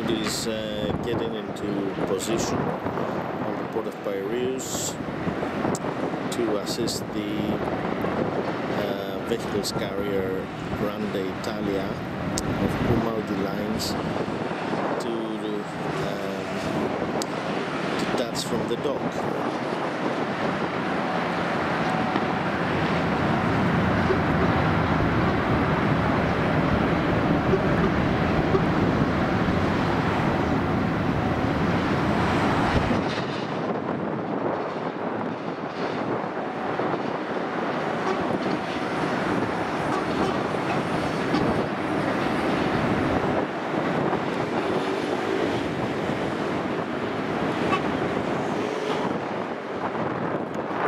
is getting into position on the port of Piraeus to assist the vehicles carrier Grande Italia of Grimaldi lines to detach from the dock.